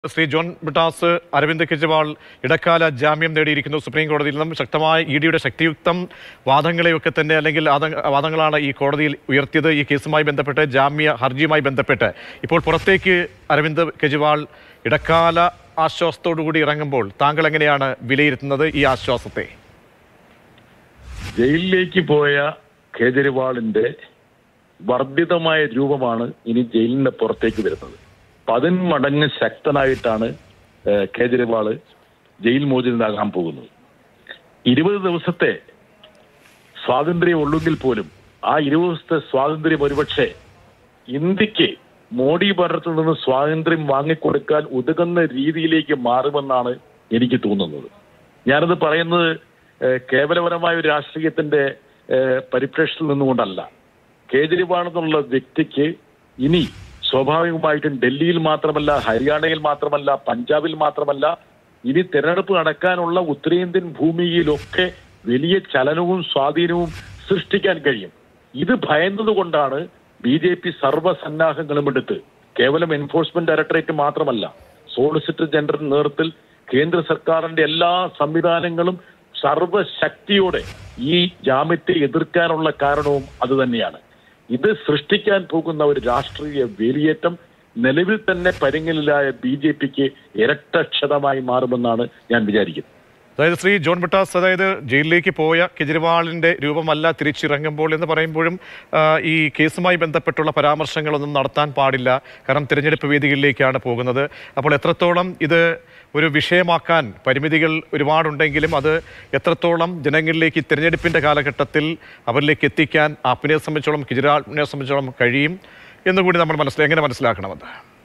Shri John Brittas Arvind Kejriwal ഇടക്കാല ജാമ്യം നേടിയിരിക്കുന്നു supreme കോടതിയിൽ നിന്നും. ശക്തമായ ഇഡിയുടെ ശക്തിയുക്തം വാദങ്ങളെയൊക്കെ തന്നെ അല്ലെങ്കിൽ വാദങ്ങളാണ് ഈ കോടതിയിൽ ഉയർത്തിയത് ഈ കേസുമായി ബന്ധപ്പെട്ട്, ജാമ്യ ഹർജിയുമായി ബന്ധപ്പെട്ട്. ഇപ്പോൾ പുറത്തേക്ക് അരവിന്ദ് കെജ്രിവാൾ ഇടക്കാല ആശ്വാസത്തോടുകൂടി ഇറങ്ങുമ്പോൾ താങ്കൾ എങ്ങനെയാണ് വിലയിരുത്തുന്നത് ഈ ആശ്വാസത്തെ? ജയിലിലേക്ക് പോയ കേജ്രിവാളിന്റെ വർദ്ധിതമായ രൂപമാണ് ഇനി ജയിലിന്റെ പുറത്തേക്ക് വരുന്നത്. 10 മടങ്ങ് ശക്തനായിട്ടാണ് കേജ്രിവാള് ജയിൽ മോചിതനാകാൻ പോകുന്നത്. 20 ദിവസത്തെ സ്വാതന്ത്ര്യം ഉള്ളെങ്കിൽ പോലും ആ 20 ദിവസത്തെ സ്വാതന്ത്ര്യം ഒരുപക്ഷെ ഇന്ത്യക്ക് മോഡി ഭരണത്തിൽ നിന്ന് സ്വാതന്ത്ര്യം വാങ്ങിക്കൊടുക്കാൻ ഉതകുന്ന രീതിയിലേക്ക് മാറുമെന്നാണ് എനിക്ക് തോന്നുന്നത്. ഞാനത് പറയുന്നത് കേവലപരമായ ഒരു രാഷ്ട്രീയത്തിന്റെ പരിപ്രേക്ഷയിൽ നിന്നുകൊണ്ടല്ല. കേജ്രിവാൾ എന്നുള്ള വ്യക്തിക്ക് ഇനി സ്വാഭാവികമായിട്ടും ഡൽഹിയിൽ മാത്രമല്ല, ഹരിയാനയിൽ മാത്രമല്ല, പഞ്ചാബിൽ മാത്രമല്ല, ഇനി തെരഞ്ഞെടുപ്പ് നടക്കാനുള്ള ഉത്തരേന്ത്യൻ ഭൂമിയിലൊക്കെ വലിയ ചലനവും സ്വാധീനവും സൃഷ്ടിക്കാൻ കഴിയും. ഇത് ഭയന്നതുകൊണ്ടാണ് BJP സർവ്വസന്നാഹങ്ങളും എടുത്ത് കേവലം എൻഫോഴ്സ്മെന്റ് ഡയറക്ടറേറ്റ് മാത്രമല്ല, സോളിസിറ്റർ ജനറൽ നേതൃത്വത്തിൽ കേന്ദ്ര സർക്കാരിന്റെ എല്ലാ സംവിധാനങ്ങളും സർവശക്തിയോടെ ഈ ജാമ്യത്തെ എതിർക്കാനുള്ള കാരണവും അതുതന്നെയാണ്. ഇത് സൃഷ്ടിക്കാൻ പോകുന്ന ഒരു രാഷ്ട്രീയ വേലിയേറ്റം നിലവിൽ തന്നെ പരിങ്ങലിലായ BJPക്ക് ഇരട്ടക്ഷതമായി മാറുമെന്നാണ് ഞാൻ വിചാരിക്കുന്നത്. അതായത് ശ്രീ ജോൺ ബ്രിട്ടാസ്, അതായത് ജയിലിലേക്ക് പോയ കെജ്രിവാളിന്റെ രൂപമല്ല തിരിച്ചിറങ്ങുമ്പോൾ എന്ന് പറയുമ്പോഴും ഈ കേസുമായി ബന്ധപ്പെട്ടുള്ള പരാമർശങ്ങളൊന്നും നടത്താൻ പാടില്ല, കാരണം തിരഞ്ഞെടുപ്പ് വേദികളിലേക്കാണ് പോകുന്നത്. അപ്പോൾ എത്രത്തോളം ഇത് ഒരു വിഷയമാക്കാൻ പരിമിതികൾ ഒരുപാടുണ്ടെങ്കിലും അത് എത്രത്തോളം ജനങ്ങളിലേക്ക് തിരഞ്ഞെടുപ്പിന്റെ കാലഘട്ടത്തിൽ അവരിലേക്ക് എത്തിക്കാൻ ആപ്പിനെ സംബന്ധിച്ചോളം, കെജ്രിവാളിനെ സംബന്ധിച്ചോളം കഴിയും എന്നുകൂടി നമ്മൾ എങ്ങനെ മനസ്സിലാക്കണമെന്ന്?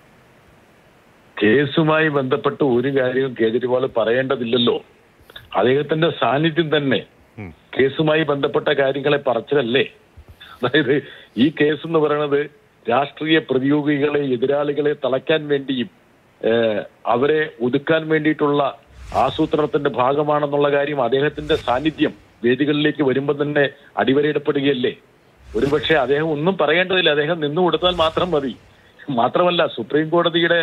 കേസുമായി ബന്ധപ്പെട്ട് ഒരു കാര്യവും കേജ്രിവാൾ പറയേണ്ടതില്ലല്ലോ. അദ്ദേഹത്തിന്റെ സാന്നിധ്യം തന്നെ കേസുമായി ബന്ധപ്പെട്ട കാര്യങ്ങളെ പറച്ചിലല്ലേ. അതായത് ഈ കേസ് എന്ന് പറയുന്നത് രാഷ്ട്രീയ പ്രതിയോഗികളെ, എതിരാളികളെ തളയ്ക്കാൻ വേണ്ടിയും അവരെ ഒതുക്കാൻ വേണ്ടിയിട്ടുള്ള ആസൂത്രണത്തിന്റെ ഭാഗമാണെന്നുള്ള കാര്യം അദ്ദേഹത്തിന്റെ സാന്നിധ്യം വേദികളിലേക്ക് വരുമ്പോൾ തന്നെ അടിവരയിടപ്പെടുകയല്ലേ. ഒരുപക്ഷെ അദ്ദേഹം ഒന്നും പറയേണ്ടതില്ല, അദ്ദേഹം നിന്നു കൊടുത്താൽ മാത്രം മതി. മാത്രമല്ല, സുപ്രീം കോടതിയുടെ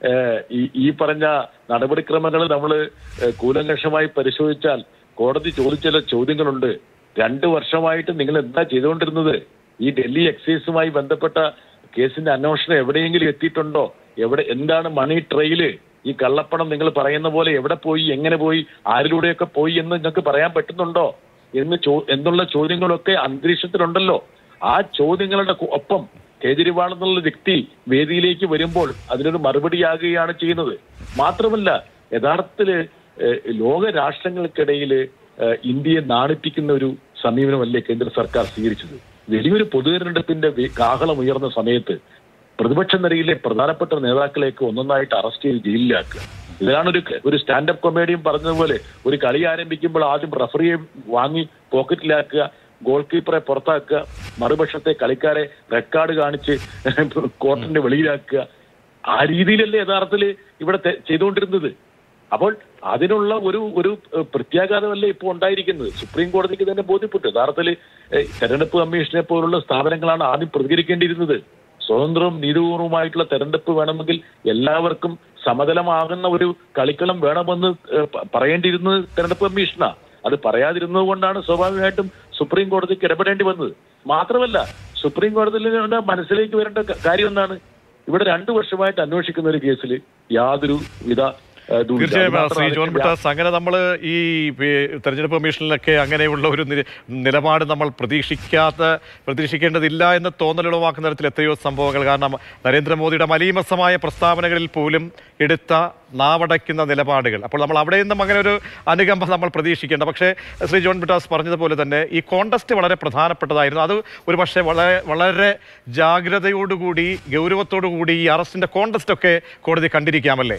ഈ പറഞ്ഞ നടപടിക്രമങ്ങൾ നമ്മൾ കൂലങ്കഷമായി പരിശോധിച്ചാൽ കോടതി ചോദിച്ച ചോദ്യങ്ങളുണ്ട്. 2 വർഷമായിട്ട് നിങ്ങൾ എന്താ ചെയ്തുകൊണ്ടിരുന്നത്? ഈ ഡൽഹി എക്സൈസുമായി ബന്ധപ്പെട്ട കേസിന്റെ അന്വേഷണം എവിടെയെങ്കിലും എത്തിയിട്ടുണ്ടോ? എന്താണ് മണി ട്രെയില്? ഈ കള്ളപ്പണം നിങ്ങൾ പറയുന്ന പോലെ എവിടെ പോയി, എങ്ങനെ പോയി, ആരിലൂടെയൊക്കെ പോയി എന്ന് നിങ്ങൾക്ക് പറയാൻ പറ്റുന്നുണ്ടോ എന്നുള്ള ചോദ്യങ്ങളൊക്കെ അന്തരീക്ഷത്തിലുണ്ടല്ലോ. ആ ചോദ്യങ്ങളുടെ ഒപ്പം കേജ്രിവാൾ എന്നുള്ള വ്യക്തി വേദിയിലേക്ക് വരുമ്പോൾ അതിനൊരു മറുപടിയാകുകയാണ് ചെയ്യുന്നത്. മാത്രമല്ല, യഥാർത്ഥത്തില് ലോക രാഷ്ട്രങ്ങൾക്കിടയിൽ ഇന്ത്യയെ നാണിപ്പിക്കുന്ന ഒരു സമീപനമല്ലേ കേന്ദ്ര സർക്കാർ സ്വീകരിച്ചത്? വലിയൊരു പൊതു തെരഞ്ഞെടുപ്പിന്റെ കാഹളം ഉയർന്ന സമയത്ത് പ്രതിപക്ഷ നിരയിലെ പ്രധാനപ്പെട്ട നേതാക്കളെയൊക്കെ ഒന്നൊന്നായിട്ട് അറസ്റ്റ് ചെയ്ത് ജയിലിലാക്കുക. ഇതാണ് ഒരു സ്റ്റാൻഡപ്പ് കൊമേഡിയൻ പറഞ്ഞതുപോലെ, ഒരു കളി ആരംഭിക്കുമ്പോൾ ആദ്യം റഫറിയെ വാങ്ങി പോക്കറ്റിലാക്കുക, ഗോൾ കീപ്പറെ പുറത്താക്കുക, മറുപക്ഷത്തെ കളിക്കാരെ റെഡ് കാർഡ് കാണിച്ച് കോർട്ടിന്റെ വെളിയിലാക്കുക. ആ രീതിയിലല്ലേ യഥാർത്ഥത്തിൽ ഇവിടെ ചെയ്തുകൊണ്ടിരുന്നത്. അപ്പോൾ അതിനുള്ള ഒരു പ്രത്യാഘാതമല്ലേ ഇപ്പോൾ ഉണ്ടായിരിക്കുന്നത്. സുപ്രീം കോടതിക്ക് തന്നെ ബോധ്യപ്പെട്ടു. യഥാർത്ഥത്തിൽ തെരഞ്ഞെടുപ്പ് കമ്മീഷനെ പോലുള്ള സ്ഥാപനങ്ങളാണ് ആദ്യം പ്രതികരിക്കേണ്ടിയിരുന്നത്. സ്വതന്ത്രവും നീതിപൂർവമായിട്ടുള്ള തെരഞ്ഞെടുപ്പ് വേണമെങ്കിൽ എല്ലാവർക്കും സമതലമാകുന്ന ഒരു കളിക്കളം വേണമെന്ന് പറയേണ്ടിയിരുന്നത് തെരഞ്ഞെടുപ്പ് കമ്മീഷനാ. അത് പറയാതിരുന്നത് കൊണ്ടാണ് സ്വാഭാവികമായിട്ടും സുപ്രീം കോടതിക്ക് ഇടപെടേണ്ടി വന്നത്. മാത്രമല്ല, സുപ്രീം കോടതിയുടെ മനസ്സിലേക്ക് വരേണ്ട കാര്യം എന്താണ്? ഇവിടെ 2 വർഷമായിട്ട് അന്വേഷിക്കുന്ന ഒരു കേസിൽ യാതൊരു വിധ തീർച്ചയായും ശ്രീ ജോൺ ബ്രിട്ടാസ്, അങ്ങനെ നമ്മൾ ഈ തെരഞ്ഞെടുപ്പ് കമ്മീഷനിലൊക്കെ അങ്ങനെയുള്ള ഒരു നിലപാട് നമ്മൾ പ്രതീക്ഷിക്കേണ്ടതില്ല എന്ന് തോന്നലുളവാക്കുന്ന തരത്തിൽ എത്രയോ സംഭവങ്ങൾ. കാരണം നരേന്ദ്രമോദിയുടെ മലീമസമായ പ്രസ്താവനകളിൽ പോലും എടുത്ത നാവടയ്ക്കുന്ന നിലപാടുകൾ. അപ്പോൾ നമ്മൾ അവിടെ നിന്നും അങ്ങനെ ഒരു അനുകമ്പ നമ്മൾ പ്രതീക്ഷിക്കേണ്ട. പക്ഷേ ശ്രീ ജോൺ ബ്രിട്ടാസ് പറഞ്ഞതുപോലെ തന്നെ ഈ കോണ്ടസ്റ്റ് വളരെ പ്രധാനപ്പെട്ടതായിരുന്നു. അത് ഒരു പക്ഷേ വളരെ ജാഗ്രതയോടുകൂടി, ഗൗരവത്തോടുകൂടി ഈ അറസ്റ്റിന്റെ കോണ്ടസ്റ്റ് ഒക്കെ കോടതി കണ്ടിരിക്കാമല്ലേ?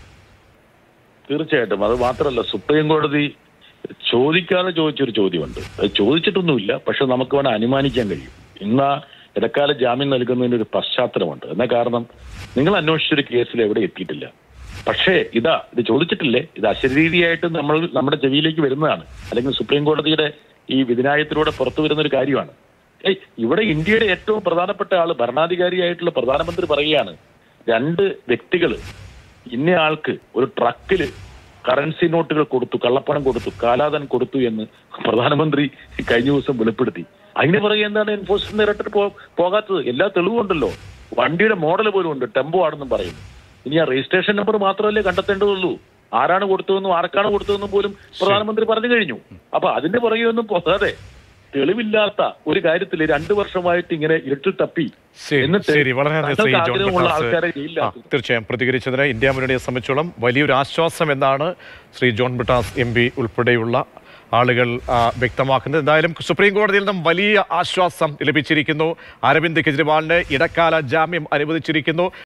തീർച്ചയായിട്ടും. അത് മാത്രമല്ല, സുപ്രീം കോടതി ചോദിക്കാതെ ചോദിച്ചൊരു ചോദ്യമുണ്ട്. അത് ചോദിച്ചിട്ടൊന്നുമില്ല, പക്ഷെ നമുക്ക് വേണം അനുമാനിക്കാൻ കഴിയും. ഇന്ന് ഇടക്കാല ജാമ്യം നൽകുന്നതിന് ഒരു പശ്ചാത്തലമുണ്ട്. എന്ന കാരണം, നിങ്ങൾ അന്വേഷിച്ചൊരു കേസിൽ എവിടെ എത്തിയിട്ടില്ല, പക്ഷേ ഇത് ചോദിച്ചിട്ടില്ലേ, ഇത് അശരീരിയായിട്ട് നമ്മുടെ ചെവിയിലേക്ക് വരുന്നതാണ്, അല്ലെങ്കിൽ സുപ്രീം കോടതിയുടെ ഈ വിധിന്യായത്തിലൂടെ പുറത്തു വരുന്ന ഒരു കാര്യമാണ്. ഇവിടെ ഇന്ത്യയുടെ ഏറ്റവും പ്രധാനപ്പെട്ട ആള്, ഭരണാധികാരിയായിട്ടുള്ള പ്രധാനമന്ത്രി പറയുകയാണ്, 2 വ്യക്തികൾ ഇന്നയാൾക്ക് ഒരു ട്രക്കില് കറൻസി നോട്ടുകൾ കൊടുത്തു, കള്ളപ്പണം കൊടുത്തു, കാലാധനം കൊടുത്തു എന്ന് പ്രധാനമന്ത്രി കഴിഞ്ഞ ദിവസം വെളിപ്പെടുത്തി. അതിന് പുറകെ എന്താണ് എൻഫോഴ്സ്മെന്റ് ഡയറക്ടറേറ്റ് പോകാത്തത്? എല്ലാ തെളിവുണ്ടല്ലോ, വണ്ടിയുടെ മോഡൽ പോലും ഉണ്ട്, ടെമ്പോ ആണെന്നും പറയുന്നു. ഇനി ആ രജിസ്ട്രേഷൻ നമ്പർ മാത്രമല്ലേ കണ്ടെത്തേണ്ടതുള്ളൂ. ആരാണ് കൊടുത്തതെന്നും ആർക്കാണ് കൊടുത്തതെന്നും പോലും പ്രധാനമന്ത്രി പറഞ്ഞു കഴിഞ്ഞു. അപ്പൊ അതിന്റെ പുറകെ ഒന്നും പോകാതെ തെളിവില്ലാത്ത ഒരു കാര്യത്തിൽ 2 വർഷമായിട്ട് ഇങ്ങനെ ഇരുട്ടിൽ തപ്പി ആൾക്കാരെ തീർച്ചയായും പ്രതികരിച്ചതിന് ഇന്ത്യ മുന്നണിയെ സംബന്ധിച്ചോളം വലിയൊരു ആശ്വാസം എന്നാണ് ശ്രീ ജോൺ ബ്രിട്ടാസ് MP ഉൾപ്പെടെയുള്ള ആളുകൾ വ്യക്തമാക്കുന്നത്. എന്തായാലും സുപ്രീം കോടതിയിൽ നിന്നും വലിയ ആശ്വാസം ലഭിച്ചിരിക്കുന്നു. അരവിന്ദ് കെജ്രിവാളിന് ഇടക്കാല ജാമ്യം അനുവദിച്ചിരിക്കുന്നു.